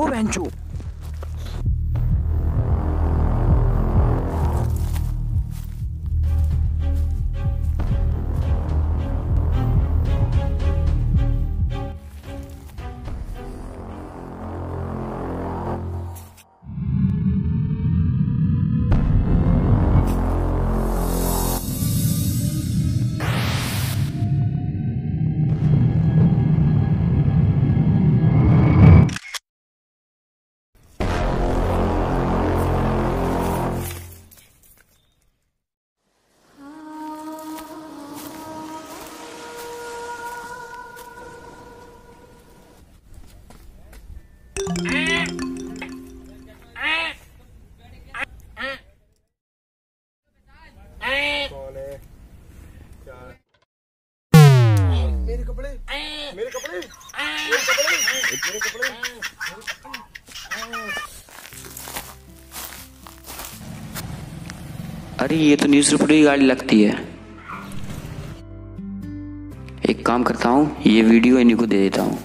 ओ बेंचो। मेरे कपड़े, मेरे कपड़े, मेरे कपड़े, मेरे कपड़े। अरे ये तो न्यूज़ रिपोर्टर की गाड़ी लगती है। एक काम करता हूँ, ये वीडियो इन्हीं को दे देता हूँ।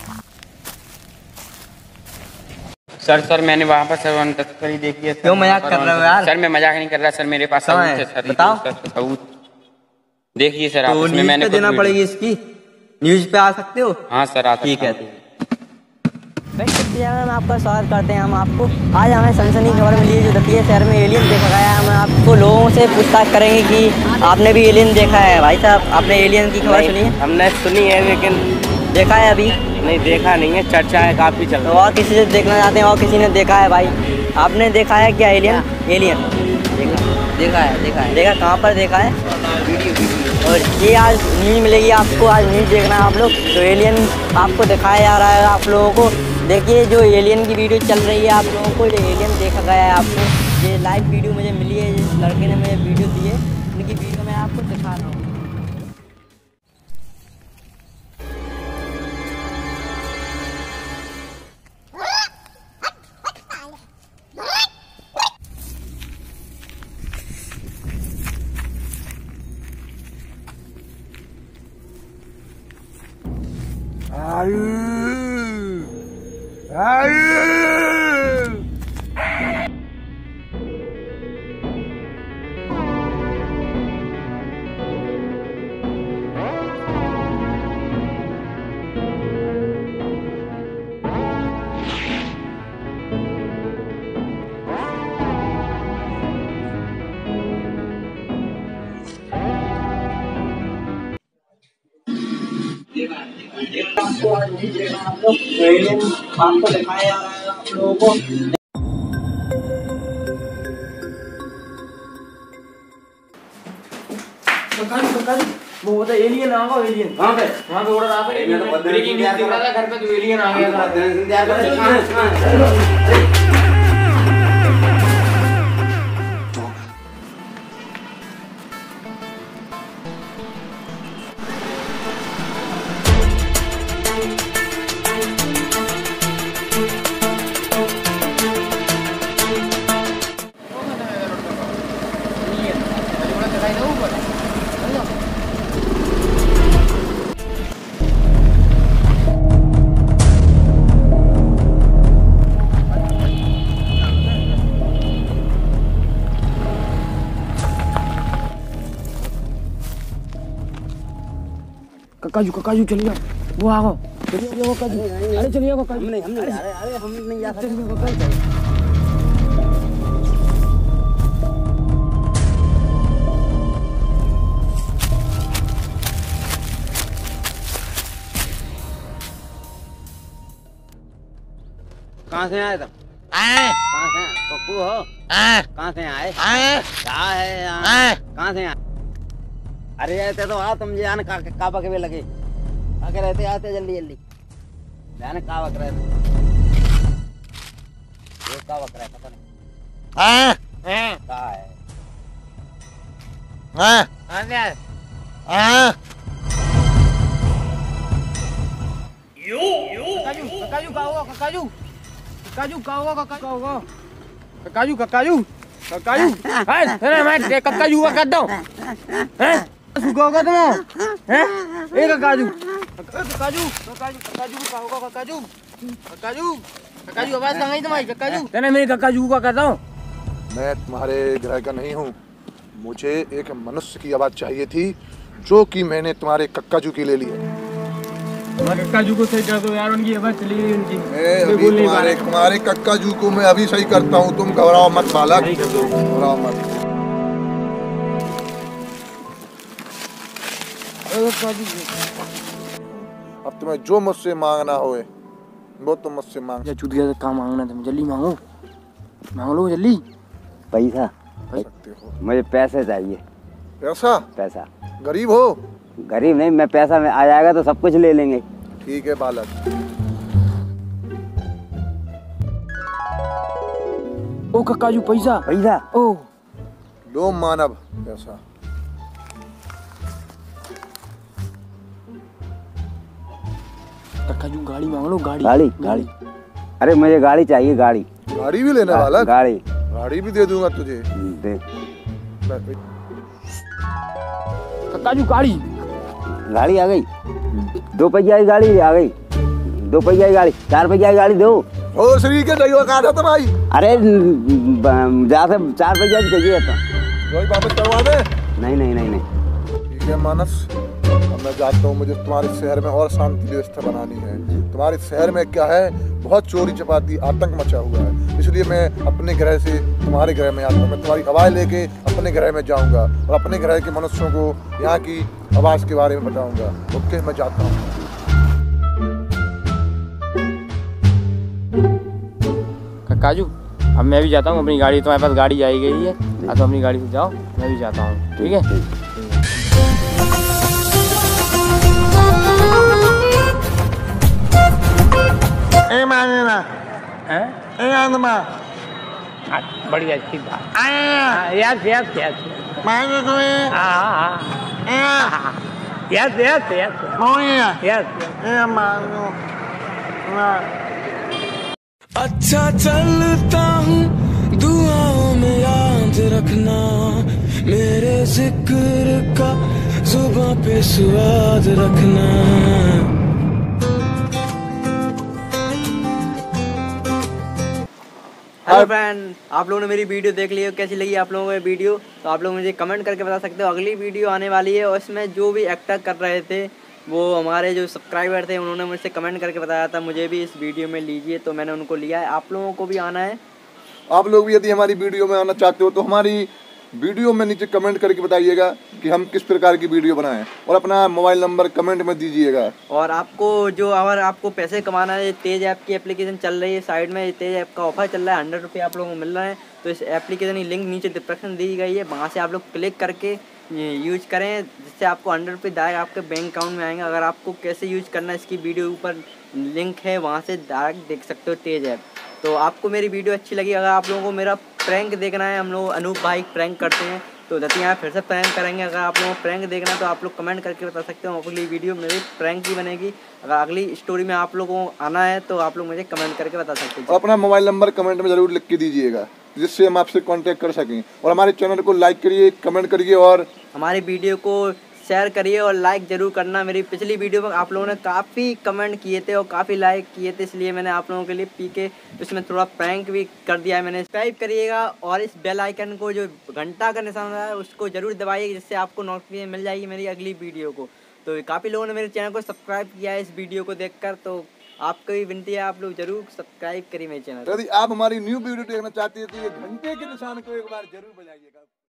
सर मैंने वहाँ पर सर तस्करी देखी है। क्यों मजाक कर रहे हो यार? सर मैं मजाक नहीं कर रहा सर, मेरे पास सबूत है सर। बताओ। सबूत देखिए सर आप। तो इसमें मैंने न्यूज़ पे देना पड़ेगी इसकी। न्यूज़ पे आ सकते हो? हाँ सर आ सकता हूँ। ठीक है। हम आपका स्वागत करते हैं। हम आपको आज हमें सनसनी खबर मिली है जो दतिया शहर में एलियन देखा गया है। हम आपको लोगों से पूछताछ करेंगे कि आपने भी एलियन देखा है। भाई साहब आपने एलियन की खबर सुनी है? हमने सुनी है लेकिन देखा है अभी? नहीं देखा नहीं है, चर्चा है काफी चल रहा है। तो और किसी से देखना चाहते हैं? और किसी ने देखा है भाई? आपने देखा है क्या एलियन? एलियन देखा कहाँ पर देखा है? वीडियो। और ये आज न्यूज़ मिलेगी आपको, आज न्यूज़ देखना है आप लोग। तो एलियन आपको दिखाया जा रहा है आप लोगों को। देखिए जो एलियन की वीडियो चल रही है आप लोगों को, जो एलियन देखा गया है आपको। ये लाइव वीडियो मुझे मिली है, जिस लड़के ने मुझे वीडियो दी है उनकी वीडियो मैं आपको दिखा रहा हूँ। आपको दिखाया जा रहा है आप लोगों को। वो बता एलियन आ गया। एलियन वहाँ पे उड़ रहा था। ब्रेकिंग न्यूज़ दिख रहा था घर पे, तो एलियन आ गया था। ककाजू चल जाओ, वो आ गो। चलिए ककाजू, अरे चलिए ककाजू। हम नहीं जा सकते। कहाँ से आए तुम? कहाँ से पप्पू हो? कहाँ से आए? क्या है यहाँ? कहाँ से आए? अरे रहते तो आओ, तुम जान का पके भी लगे आके रहते, आते जल्दी जल्दी जाने का वक्त रहते, ये का वक्त रहता पता नहीं क्या है। ककाजू का होगा, ककाजू का होगा, ककाजू मैं ककाजू का कर दो हैं? सुखा होगा तुम हैं? ए ककाजू का होगा, ककाजू कक्काजू आवाज कहाँ गई तुम्हारी कक्काजू? तेने मेरे कक्काजू का कहता हूँ। मैं तुम्हारे ग्रह का नहीं हूँ। मुझे एक मनुष्य की आवाज चाहिए थी जो कि मैंने तुम्हारे कक्काजू की ले ली है। तुम्हारे कक्काजू को सही कर दो यार, उनकी आवाज चली गई उनकी। अभी तुम्हारे कक्काजू को मैं अभी सही करता हूँ। तुम घबराओ मत बालक, घबराओ मत। अब तुम्हें जो मुझसे मांगना होए वो तुम मुझसे मांग चूत गया काम मांगना, तुम जल्दी मांगो, मांग लो जल्दी। पैसा सकते हो। मुझे पैसे चाहिए। पैसा? पैसा। गरीब हो? गरीब नहीं, मैं पैसा में आ जाएगा तो सब कुछ ले लेंगे। ठीक है बालक। ओ कक्काजू पैसा। पैसा? ओ लो मानव पैसा। कक्काजू गाड़ी मांग लो, गाड़ी। गाड़ी? अरे मुझे गाड़ी चाहिए, गाड़ी। गाड़ी भी लेना बालक? गाड़ी भी दे दूंगा तुझे। दे। कक्काजू गाड़ी आ गई। 2 पहिया की गाड़ी आ गई। 2 पहिया की गाड़ी, 4 पहिया की गाड़ी दो। ओ श्री के चाहिए कहा था भाई? अरे जहाँ से 4 पहिया की चाहिए था। वापस करवा दे। नहीं। ठीक है मानस, अब मैं जाता हूँ। मुझे तुम्हारे शहर में और शांति व्यवस्था बनानी है। तुम्हारे शहर में क्या है, बहुत चोरी चपाती आतंक मचा हुआ है। इसलिए मैं अपने ग्रह से तुम्हारे ग्रह में आता हूँ। मैं तुम्हारी आवाज़ लेके अपने ग्रह में जाऊँगा और अपने ग्रह के मनुष्यों को यहाँ की आवाज़ के बारे में बताऊँगा। ओके, मैं जाता हूँ। कक्काजू अब मैं भी जाता हूँ। अपनी गाड़ी, तुम्हारे पास गाड़ी आई गई है, तो अपनी गाड़ी से जाओ, मैं भी जाता हूँ। ठीक है? बढ़िया अच्छी बात। यस यस यस अच्छा चलता हूँ, दुआओं में याद रखना, मेरे जिक्र का जुबां पे स्वाद रखना। हेलो फ्रेंड, आप लोगों ने मेरी वीडियो देख ली है, कैसी लगी आप लोगों को ये वीडियो? तो आप लोग मुझे कमेंट करके बता सकते हो। अगली वीडियो आने वाली है और इसमें जो भी एक्टर कर रहे थे वो हमारे जो सब्सक्राइबर थे, उन्होंने मुझसे कमेंट करके बताया था मुझे भी इस वीडियो में लीजिए, तो मैंने उनको लिया है। आप लोगों को भी आना है। आप लोग भी यदि हमारी वीडियो में आना चाहते हो तो हमारी वीडियो में नीचे कमेंट करके बताइएगा कि हम किस प्रकार की वीडियो बनाएं और अपना मोबाइल नंबर कमेंट में दीजिएगा। और आपको जो अगर आपको पैसे कमाना है, तेज ऐप की एप्लीकेशन चल रही है, साइड में तेज ऐप का ऑफर चल रहा है, 100 रुपये आप लोगों को मिल रहे हैं। तो इस एप्लीकेशन की लिंक नीचे डिस्क्रिप्शन दी गई है, वहाँ से आप लोग क्लिक करके यूज करें, जिससे आपको 100 रुपये डायरेक्ट आपके बैंक अकाउंट में आएंगे। अगर आपको कैसे यूज करना है इसकी वीडियो ऊपर लिंक है, वहाँ से डायरेक्ट देख सकते हो तेज ऐप। तो आपको मेरी वीडियो अच्छी लगी, अगर आप लोगों को मेरा प्रैंक देखना है, हम लोग अनूप भाई प्रैंक करते हैं, तो दती यहाँ फिर से प्रैंक करेंगे। अगर आप लोगों को प्रैंक देखना है तो आप लोग कमेंट करके बता सकते हो, अगली वीडियो मेरी प्रैंक की बनेगी। अगर अगली स्टोरी में आप लोगों को आना है तो आप लोग मुझे कमेंट करके बता सकते हो। अपना मोबाइल नंबर कमेंट में जरूर लिख के दीजिएगा, जिससे हम आपसे कांटेक्ट कर सकें। और हमारे चैनल को लाइक करिए, कमेंट करिए और हमारी वीडियो को शेयर करिए और लाइक ज़रूर करना। मेरी पिछली वीडियो में आप लोगों ने काफ़ी कमेंट किए थे और काफ़ी लाइक किए थे, इसलिए मैंने आप लोगों के लिए पीके उसमें थोड़ा प्रैंक भी कर दिया है मैंने। सब्सक्राइब करिएगा और इस बेल आइकन को जो घंटा का निशान है उसको ज़रूर दबाइए, जिससे आपको नोटिफिकेशन मिल जाएगी मेरी अगली वीडियो को। तो काफ़ी लोगों ने मेरे चैनल को सब्सक्राइब किया है इस वीडियो को देखकर, तो आपको भी विनती है आप लोग जरूर सब्सक्राइब करिए मेरे चैनल। यदि आप हमारी न्यू वीडियो देखना चाहते हैं तो ये घंटे के निशान को एक बार जरूर बजाइएगा।